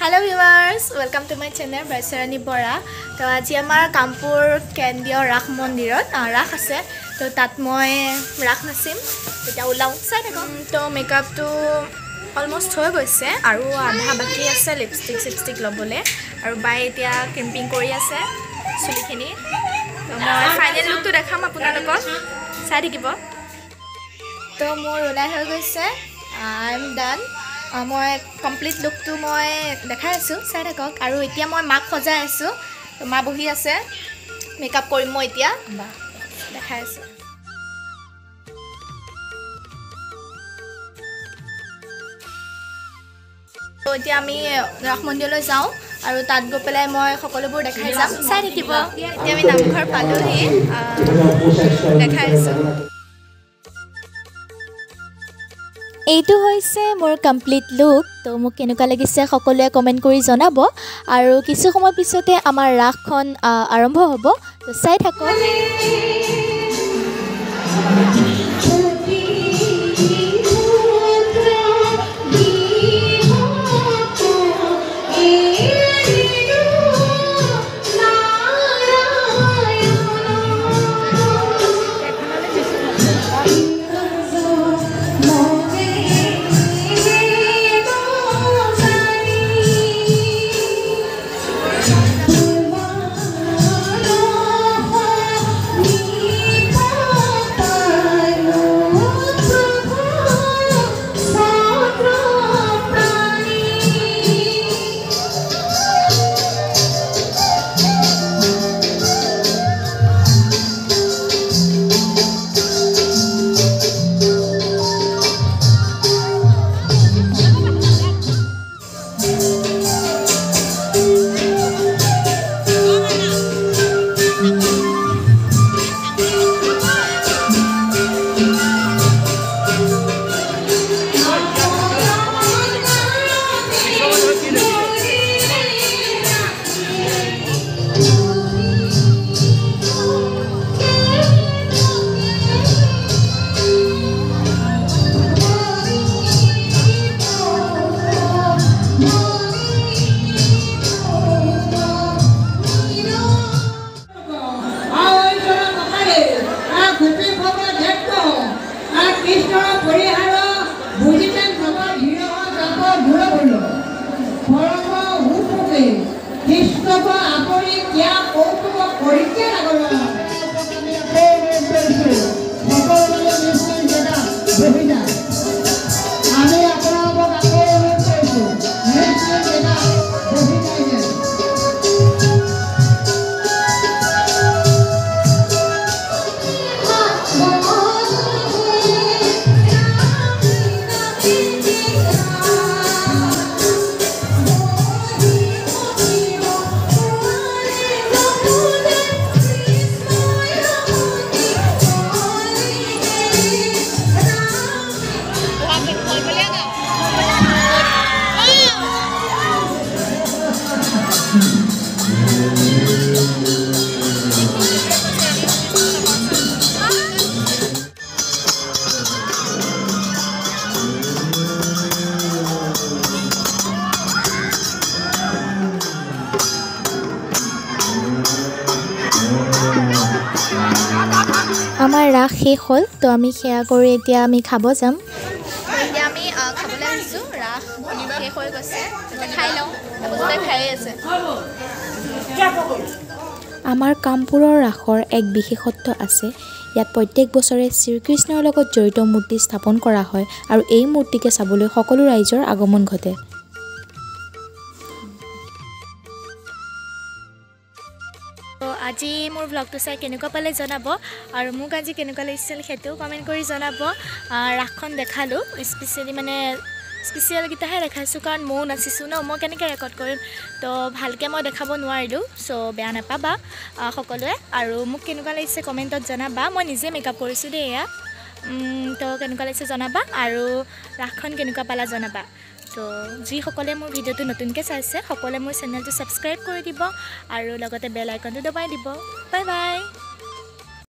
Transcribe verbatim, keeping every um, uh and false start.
Hello viewers, welcome to my channel Barsharani Borah. So আজি আমাৰ কাmpur কেন্দ্ৰীয় ৰাস মন্দিৰত ৰাস আছে। তো তাত মই ৰাস নাচিম। এতিয়া ওলাও চাই থাকক। তো মেকআপটো অলমোস্ট হৈ গৈছে আৰু আধা বাকি আছে লিপষ্টিক লিপষ্টিক লবলে আৰু বাই এতিয়া কেম্পিং কৰি আছে চুলিখিনি। তো মই ফাইনেল লুকটো দেখাম আপোনালোকক চাই থাকিব। তো মোৰ ওলাই হৈ গৈছে। I am done. মই কমপ্লিট লুকটো মই দেখাই আছোঁ চাই থাকক আৰু এতিয়া মই মাক সজাই আছোঁ তো মা বহি আছে মেকআপ কৰিম মই এতিয়া দেখাই আছোঁ তো এতিয়া আমি ৰাস মন্দিৰলৈ যাওঁ আৰু তাত গৈ পেলাই মই সকলোবোৰ দেখাই যাম চাই থাকিব এতিয়া আমি নামঘৰ পালোহি দেখাই আছোঁ এইটো হৈছে মোৰ কমপ্লিট লুক তো মোক কেনেকুৱা লাগিছে সকলোৱে কমেণ্ট কৰি জনাব আৰু কিছু সময় পিছতে আমাৰ ৰাসখন আৰম্ভ হ'ব তো চাই থাকক আমাৰ ৰাস শেষ হ'ল তো আমি সেয়া কৰি এতিয়া আমি খাব যাম এতিয়া আমি খাবলৈ আহিছোঁ ৰাস শেষ হৈ গৈছে খাই লওঁ খাই আছে আমাৰ কামপুৰৰ ৰাসৰ এক বিশেষত্ব আছে ইয়াত প্ৰত্যেক বছৰে শ্ৰীকৃষ্ণৰ লগত জড়িত মূৰ্তি স্থাপন কৰা হয় আৰু এই মূৰ্তিকে চাবলৈ সকলো ৰাইজৰ আগমন ঘটে আজি মোৰ ব্লগটো চাই কেনেকুৱা পালে জনাব আৰু মোক আজি কেনেকুৱা লাগিছিল সেইটোও কমেণ্ট কৰি জনাব ৰাসখন দেখালোঁ স্পেচিয়েলি মানে স্পেচিয়েলকেইটাহে দেখাইছোঁ কাৰণ ময়ো নাচিছোঁ ন মই কেনেকৈ ৰেকৰ্ড কৰিম তো ভালকৈ মই দেখাব নোৱাৰিলোঁ চ' বেয়া নাপাবা সকলোৱে আৰু মোক কেনেকুৱা লাগিছে কমেণ্টত জনাবা মই নিজে মেকআপ কৰিছোঁ দেই এয়া তো কেনেকুৱা লাগিছে জনাবা আৰু ৰাসখন কেনেকুৱা পালা জনাবা তো যিসকলে মোৰ ভিডিঅ'টো নতুনকৈ চাইছে সকলোৱে মোৰ চেনেলটো ছাবস্ক্ৰাইব কৰি দিব আৰু লগতে বেল আইকনটো দবাই দিব বাই বাই